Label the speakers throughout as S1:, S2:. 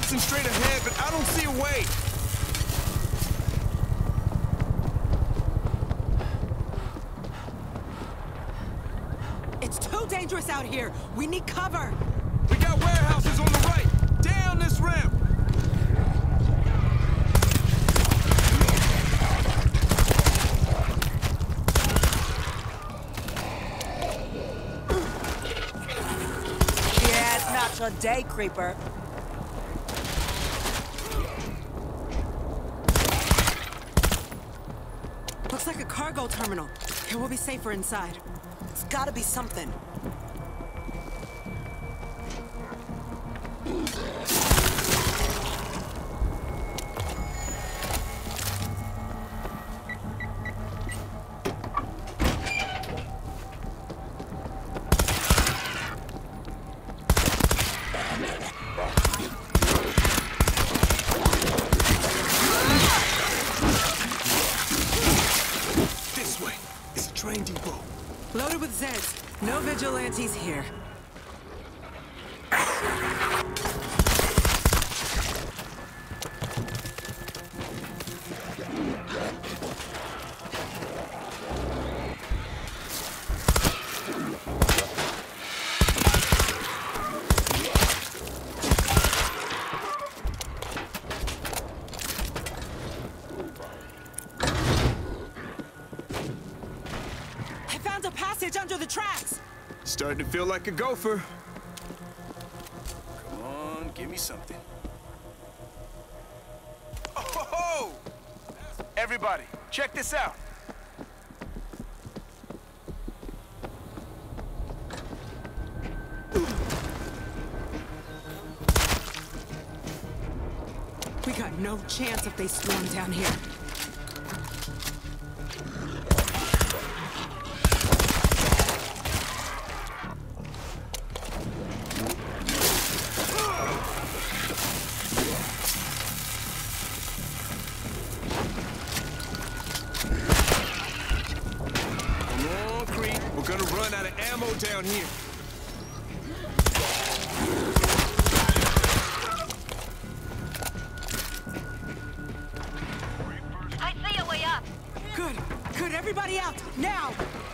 S1: blasting straight ahead, but I don't see a way.
S2: It's too dangerous out here. We need cover.
S1: We got warehouses on the right. Down this ramp.
S2: Yeah, it's not your day, creeper. Looks like a cargo terminal. Here we'll be safer inside. It's gotta be something.
S1: This way. It's a train depot.
S2: Loaded with Zeds. No vigilantes here. I found a passage under the tracks.
S1: Starting to feel like a gopher. Come on, give me something. Oh! Everybody, check this out.
S2: We got no chance if they swarm down here.
S1: We're gonna run out of ammo down here.
S3: I see a way up.
S2: Good. Good. Everybody out. Now.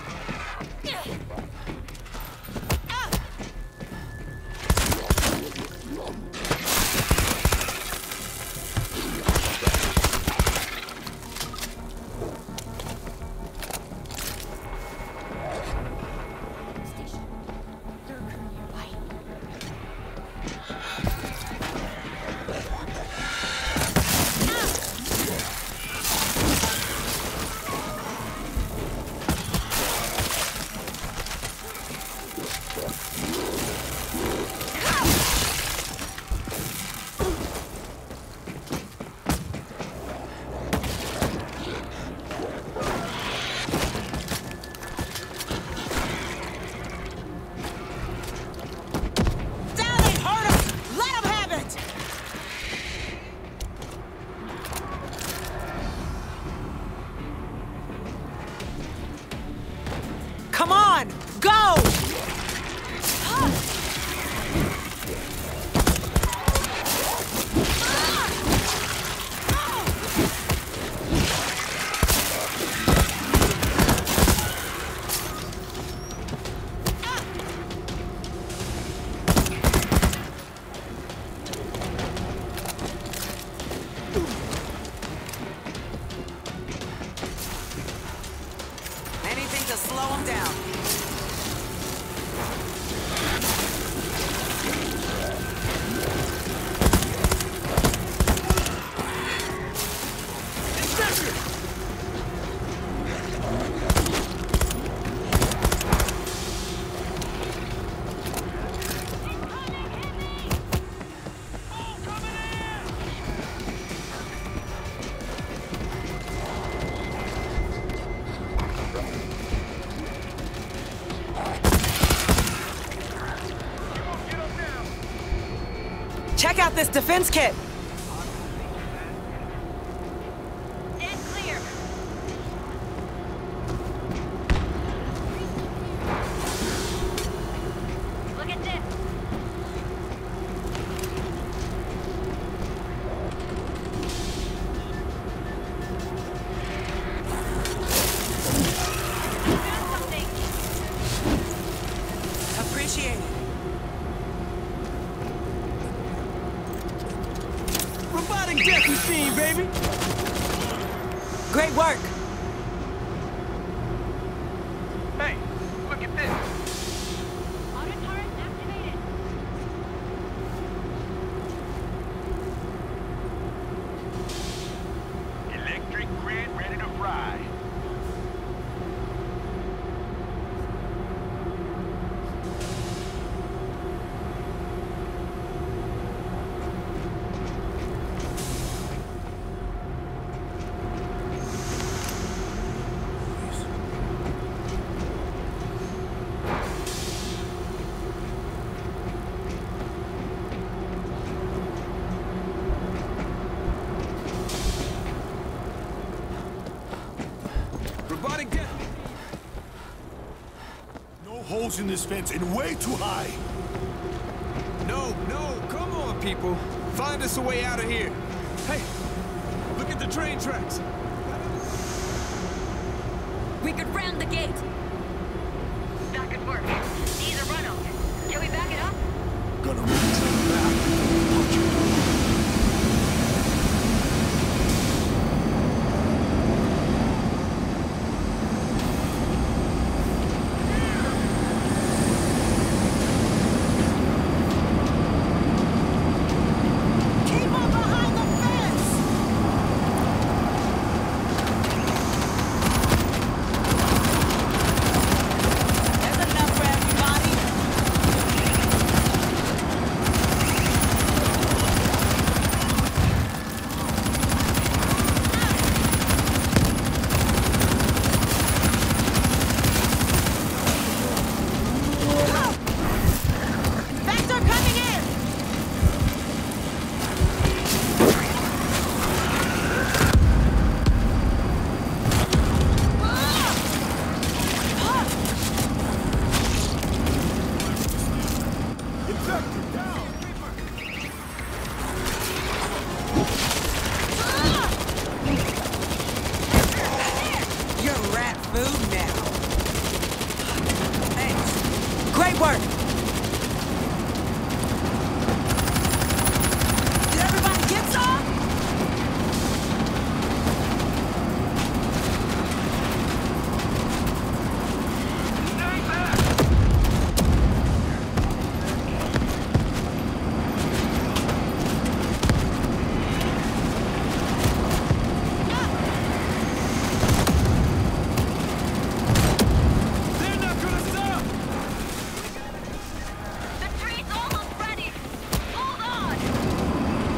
S2: Come on! Go! Anything to slow them down. Check out this defense kit!
S3: Stand clear. Look at this.
S1: Robotic death machine, baby!
S2: Great work.
S1: Hey, look at this.
S3: Auto turret activated.
S1: Electric grid ready to fry. Robotic death.
S4: No holes in this fence and way too high.
S1: No, come on, people. Find us a way out of here. Hey, look at the train tracks.
S3: We could round the gate. That could work. Needs a run out. Can we back it up?
S4: Gonna run the train back.
S2: Keep on behind the fence! There's enough for everybody. Vector coming in!
S4: Infected, down!
S2: You're rat food now. Thanks. Great work. Did everybody get some?
S1: They're not gonna stop!
S3: The tree's almost ready. Hold on.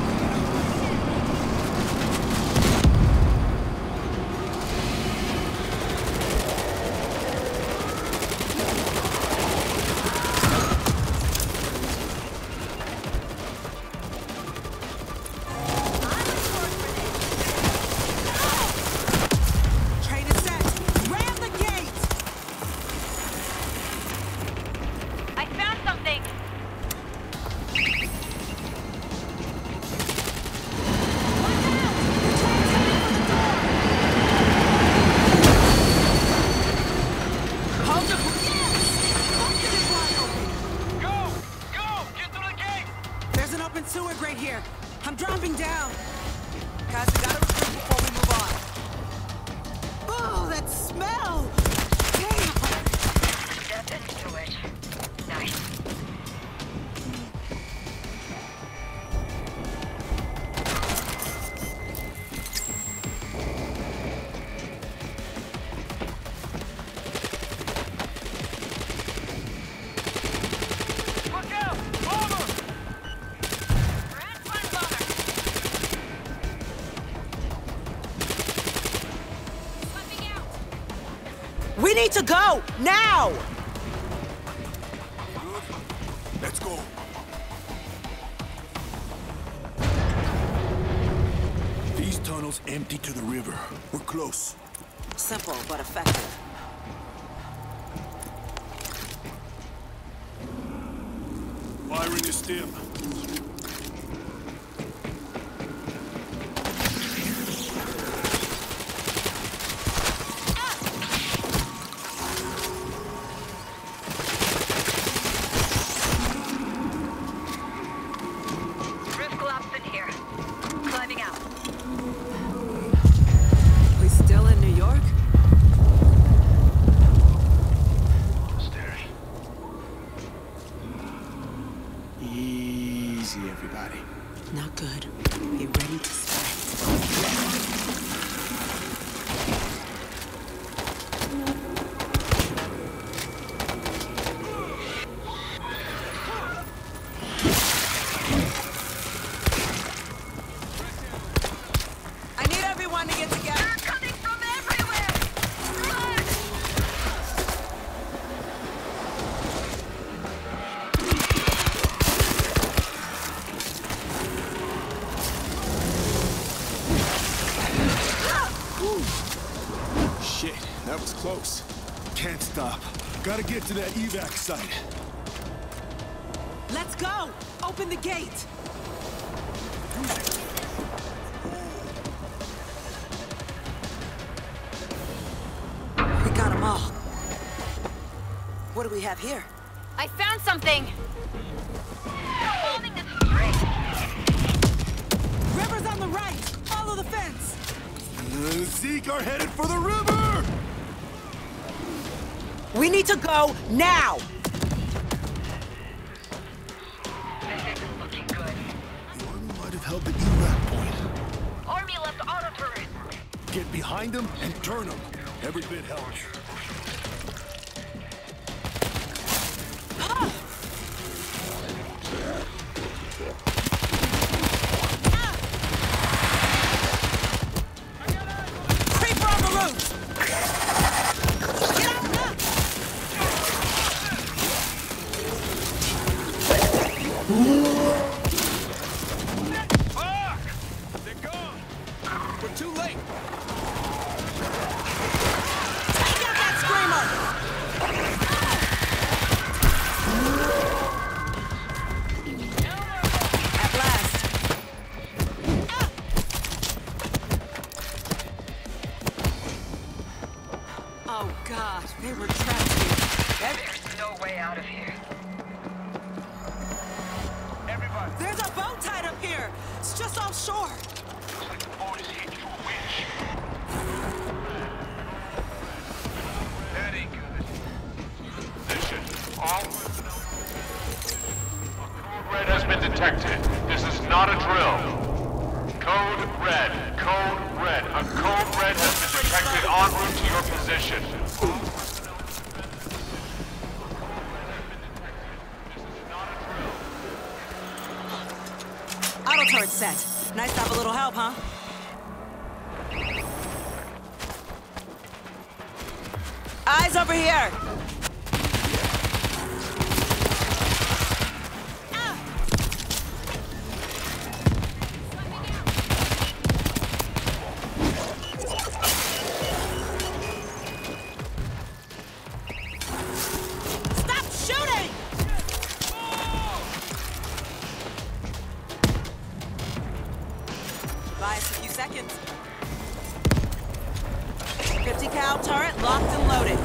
S2: Train is set. Ram the gate!
S3: I found something.
S2: Hold the... Yes! Busted it wide open.
S1: Go! Get through the gate!
S2: There's an open sewer grate here. I'm dropping down. Guys, we gotta recruit before we move on. Oh, that smell! Damn!
S3: Step into it. Nice.
S1: Look out! Over!
S3: Rat run bomber. Sweeping out.
S2: We need to go! Now!
S4: Let's go. These tunnels empty to the river. We're close.
S2: Simple, but effective.
S4: Firing is stem.
S3: Roof collapsed in here.
S1: Easy, everybody.
S2: Not good. Be ready to strike. I need everyone to get together.
S3: They're coming from everywhere! Run!
S1: Shit, that was close.
S4: Can't stop. Gotta get to that evac site.
S2: Let's go! Open the gate! We got them all. What do we have here?
S3: I found something! They're holding the string!
S2: River's on the right! Follow the fence!
S4: Zeke are headed for the river!
S2: We need to go now!
S3: This isn't looking good.
S4: Army might have held the evac point.
S3: Army left auto turret!
S4: Get behind them and turn them. Every bit helps.
S2: Creeper on the roof! Get out now!
S1: Fuck! They're gone! We're too late!
S2: Take out that screamer! At last. Oh God, they were trapped here.
S3: There's no way out of here.
S1: Everybody!
S2: There's a boat tied up here. It's just offshore.
S1: That ain't good.
S5: Position. All Code Red has been detected. This is not a drill. Code Red. Code Red. A Code Red has been detected en route to your position.
S2: Auto turret set. Nice to have a little help, huh? Eyes over here! Ah! Stop shooting! Buy us a few seconds. 50 cal turret locked and loaded.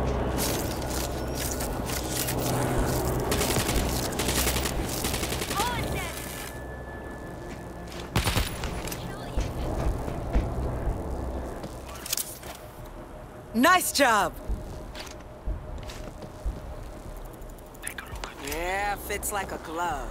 S2: Nice job! Yeah, fits like a glove.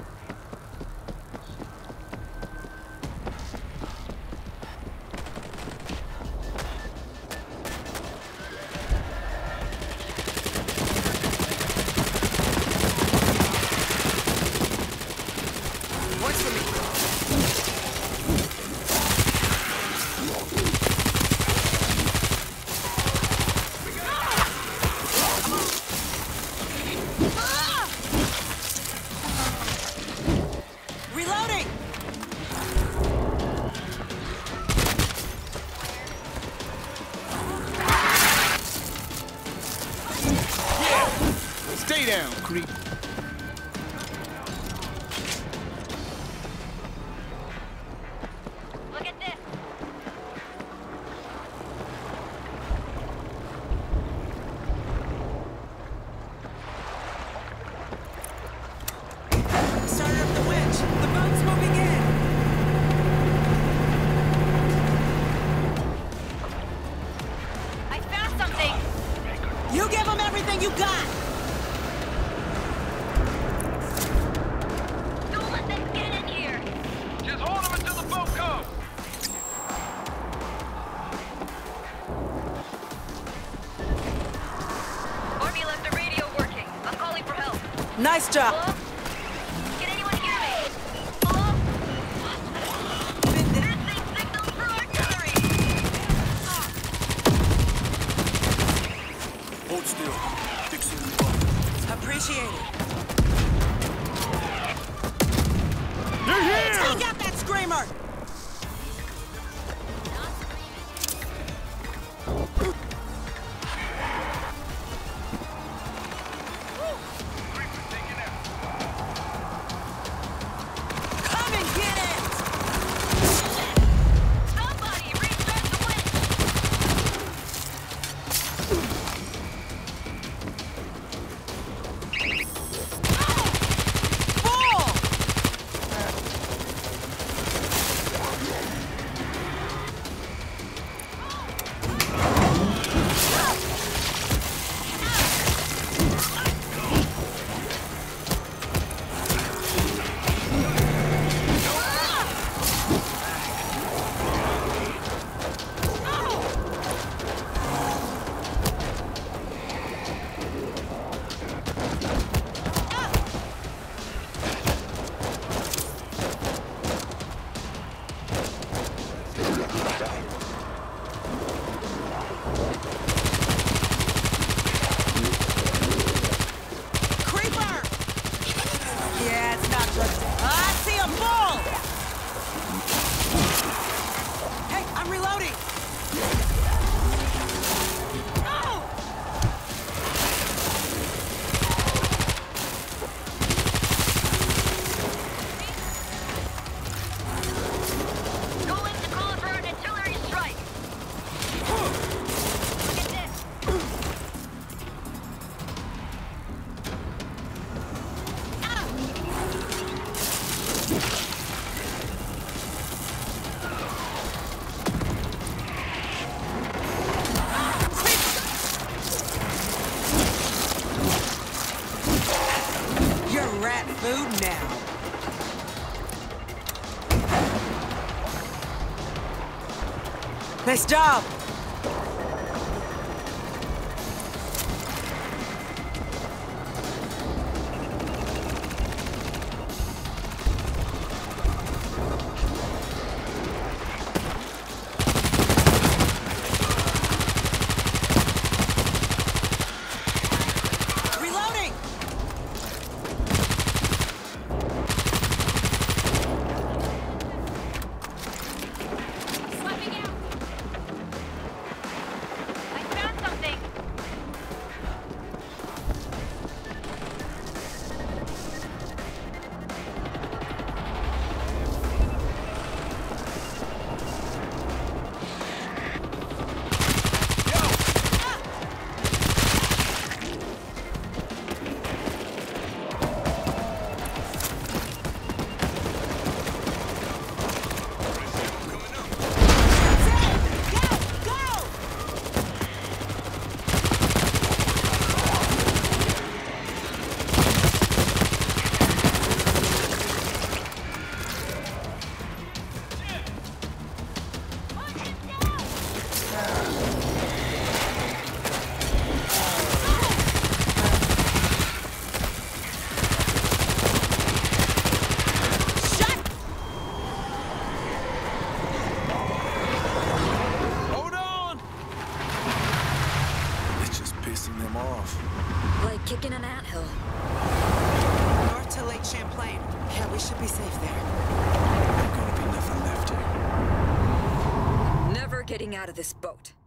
S2: Works for me. Nice job.
S3: Hello? Can anyone hear me? Hello? That thing signals for artillery!
S4: Hold still. Fixing the button.
S2: Appreciate it.
S1: They're here!
S2: Take out that screamer! Come and get it!
S3: Somebody restart the winch!
S2: Bull! Creeper! Yeah, it's not good. I see a bull! Hey, I'm reloading! No!
S3: Going to call for an artillery strike! Look at this!
S2: You're rat food now. Nice job. Reloading.
S3: Swapping out! I found something!
S2: Go! Go! Shut!
S1: Hold on!
S4: It's just pissing them off.
S3: Like kicking an anthill.
S2: North to Lake Champlain. Yeah, we should be safe there.
S4: Ain't gonna be nothing left here.
S3: Never getting out of this boat.